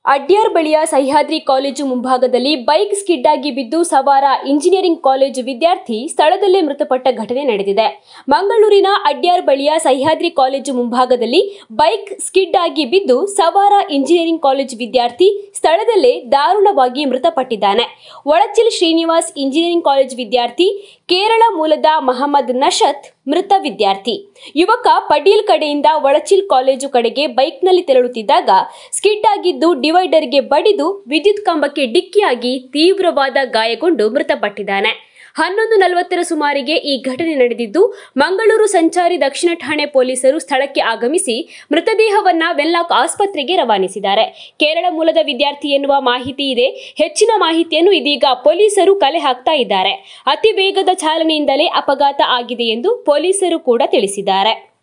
ಅಡ್ಯಾರ್ ಬಳಿಯ ಸಹ್ಯಾದ್ರಿ ಕಾಲೇಜು ಮುಂಭಾಗದಲ್ಲಿ bike skid ಆಗಿ ಬಿದ್ದು ಸವಾರ ಇಂಜಿನಿಯರಿಂಗ್ ಕಾಲೇಜು ವಿದ್ಯಾರ್ಥಿ ಸ್ಥಳದಲ್ಲೇ ಮೃತಪಟ್ಟ ಘಟನೆ ನಡೆದಿದೆ. ಮಂಗಳೂರಿನ ಅಡ್ಯಾರ್ ಬಳಿಯ ಸಹ್ಯಾದ್ರಿ ಕಾಲೇಜು ಮುಂಭಾಗದಲ್ಲಿ ಬೈಕ್ ಸ್ಕಿಡ್ ಆಗಿ ಬಿದ್ದು ಸವಾರ ಇಂಜಿನಿಯರಿಂಗ್ ಕಾಲೇಜು ವಿದ್ಯಾರ್ಥಿ ಸ್ಥಳದಲ್ಲೇ ದಾರುಣವಾಗಿ ಮೃತಪಟ್ಟಿದ್ದಾನೆ. ಒಳಚಿಲ್ ಶ್ರೀನಿವಾಸ್ ಇಂಜಿನಿಯರಿಂಗ್ ಕಾಲೇಜು ವಿದ್ಯಾರ್ಥಿ, ಕೇರಳ ಮೂಲದ ಮಹಮ್ಮದ್ ನಶತ್ ಮೃತ ವಿದ್ಯಾರ್ಥಿ. ಯುವಕ ಪಡೀಲ್ ಕಡೆಯಿಂದ ಒಳಚಿಲ್ ಕಾಲೇಜು ಕಡೆಗೆ ಬೈಕ್ನಲ್ಲಿ ತೆರಳುತ್ತಿದ್ದಾಗ ಸ್ಕಿಡ್ ಆಗಿದ್ದು ಡಿವೈಡರ್ಗೆ ಬಡಿದು ವಿದ್ಯುತ್ ಕಂಬಕ್ಕೆ ಡಿಕ್ಕಿಯಾಗಿ ತೀವ್ರವಾದ ಗಾಯಗೊಂಡು ಮೃತಪಟ್ಟಿದ್ದಾನೆ. 11:40 ಸುಮಾರಿಗೆ ಈ ಘಟನೆ ನಡೆದಿದ್ದು, ಮಂಗಳೂರು ಸಂಚಾರಿ ದಕ್ಷಿಣ ಠಾಣೆ ಪೊಲೀಸರು ಸ್ಥಳಕ್ಕೆ ಆಗಮಿಸಿ ಮೃತದೇಹವನ್ನ ವೆನ್ಲಾಕ್ ಆಸ್ಪತ್ರೆಗೆ ರವಾನಿಸಿದ್ದಾರೆ. ಕೇರಳ ಮೂಲದ ವಿದ್ಯಾರ್ಥಿ ಎನ್ನುವ ಮಾಹಿತಿ ಇದೆ. ಹೆಚ್ಚಿನ ಮಾಹಿತಿಯನ್ನು ಇದೀಗ ಪೊಲೀಸರು ಕಲೆ ಹಾಕ್ತಾ ಇದ್ದಾರೆ. ಅತಿ ವೇಗದ ಚಾಲನೆಯಿಂದಲೇ ಅಪಘಾತ ಆಗಿದೆ ಎಂದು ಪೊಲೀಸರು ಕೂಡ ತಿಳಿಸಿದ್ದಾರೆ.